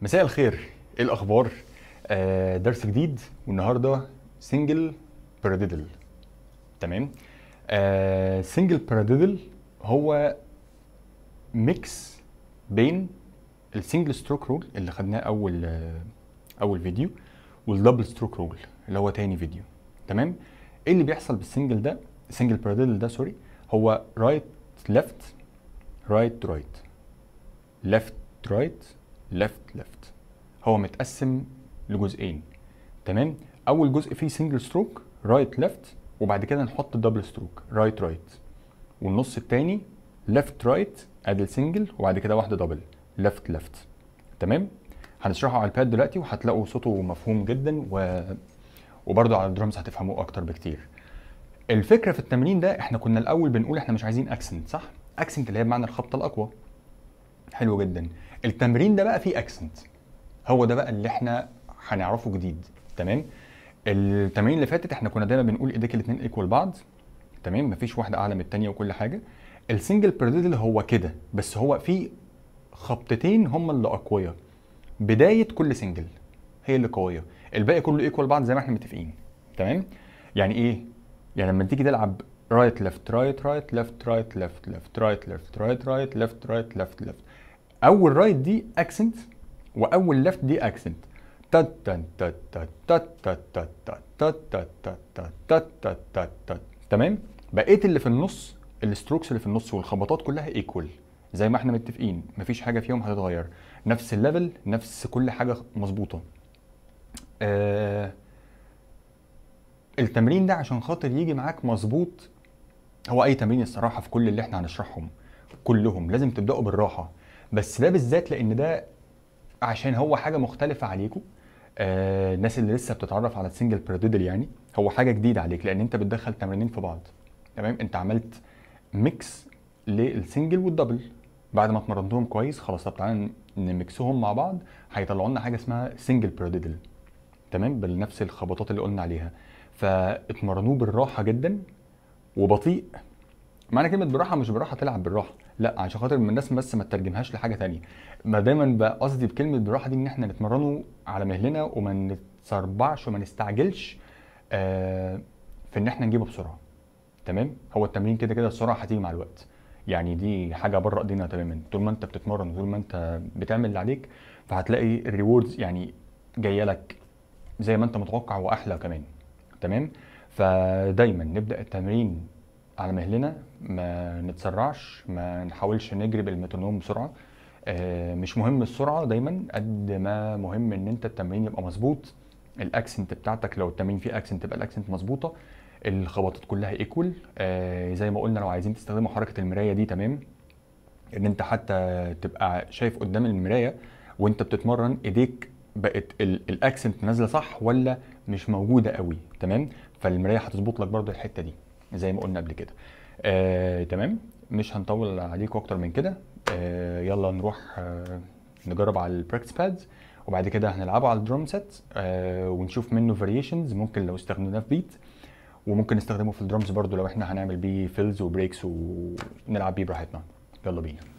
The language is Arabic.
مساء الخير، ايه الاخبار؟ درس جديد والنهارده سنجل باراديدل. تمام. سنجل باراديدل هو ميكس بين السنجل ستروك رول اللي خدناه اول فيديو والدبل ستروك رول اللي هو تاني فيديو. تمام. ايه اللي بيحصل بالسنجل ده، السنجل باراديدل ده سوري؟ هو رايت ليفت رايت رايت ليفت رايت ليفت ليفت. هو متقسم لجزئين. تمام. اول جزء فيه سنجل ستروك رايت ليفت، وبعد كده نحط دبل ستروك رايت رايت، والنص التاني ليفت رايت ادي السنجل وبعد كده واحده دبل ليفت ليفت. تمام. هنشرحه على الباد دلوقتي وهتلاقوا صوته مفهوم جدا وبرده على الدرامز هتفهموه اكتر بكتير. الفكره في التمرين ده احنا كنا الاول بنقول احنا مش عايزين اكسنت، صح؟ اكسنت اللي هي بمعنى الخبطه الاقوى. حلو جدا. التمرين ده بقى فيه اكسنت، هو ده بقى اللي احنا هنعرفه جديد. تمام. التمارين اللي فاتت احنا كنا دايما بنقول ايديك الاثنين ايكوال بعض. تمام. مفيش واحده اعلى من الثانيه وكل حاجه. السنجل باراديدل هو كده، بس هو في خبطتين هم اللي اقوياء. بدايه كل سنجل هي اللي قويه، الباقي كله ايكوال بعض زي ما احنا متفقين. تمام. يعني ايه؟ يعني لما تيجي تلعب رايت ليفت رايت رايت ليفت رايت ليفت ليفت رايت ليفت رايت رايت ليفت رايت ليفت ليفت، اول رايت دي اكسنت واول ليفت دي اكسنت. تات تات تات تات تات تات تات تات تات تات تات تات تات تات. تمام. بقيت اللي في النص، الستروكس اللي في النص والخبطات كلها ايكوال زي ما احنا متفقين، مفيش حاجه فيهم هتتغير، نفس الليفل نفس كل حاجه مظبوطه. التمرين ده عشان خاطر يجي معاك مظبوط، هو اي تمرين الصراحه في كل اللي احنا هنشرحهم كلهم لازم تبداوا بالراحه، بس ده بالذات لان ده عشان هو حاجه مختلفه عليكم. الناس اللي لسه بتتعرف على السنجل باراديدل، يعني هو حاجه جديده عليك لان انت بتدخل تمرينين في بعض. تمام. انت عملت ميكس للسنجل والدبل بعد ما اتمرنتهم كويس، خلاص طب تعالى نميكسهم مع بعض هيطلعوا لنا حاجه اسمها سنجل باراديدل. تمام. بنفس الخبطات اللي قلنا عليها، فاتمرنوه بالراحه جدا وبطيء. معنى كلمه بالراحه مش بالراحه تلعب بالراحه، لا، عشان خاطر الناس بس ما تترجمهاش لحاجه تانية. ما دايما بقى قصدي بكلمه بالراحه دي ان احنا نتمرنه على مهلنا وما نتسربعش وما نستعجلش في ان احنا نجيبه بسرعه. تمام. هو التمرين كده كده السرعه هتيجي مع الوقت، يعني دي حاجه بره ايدينا تماما. طول ما انت بتتمرن وطول ما انت بتعمل اللي عليك فهتلاقي الريوردز يعني جايه لك زي ما انت متوقع واحلى كمان. تمام. فدايما نبدا التمرين على مهلنا، ما نتسرعش، ما نحاولش نجري بالمترونوم بسرعه. مش مهم السرعه دايما قد ما مهم ان انت التمرين يبقى مظبوط. الاكسنت بتاعتك لو التمرين فيه اكسنت تبقى الاكسنت مظبوطه، الخبطات كلها ايكوال. زي ما قلنا لو عايزين تستخدموا حركه المرايه دي، تمام، ان انت حتى تبقى شايف قدام المرايه وانت بتتمرن ايديك بقت الاكسنت نازله صح ولا مش موجوده قوي. تمام. فالمرايه هتظبط لك برضو الحته دي زي ما قلنا قبل كده. تمام. مش هنطول عليكم اكتر من كده. يلا نروح نجرب على البراكتس بادز وبعد كده هنلعبه على الدروم سيت ونشوف منه فاريشنز ممكن لو استخدمناه في بيت، وممكن نستخدمه في الدرمز برضو لو احنا هنعمل بيه فيلز وبريكس ونلعب بيه براحتنا. يلا بينا.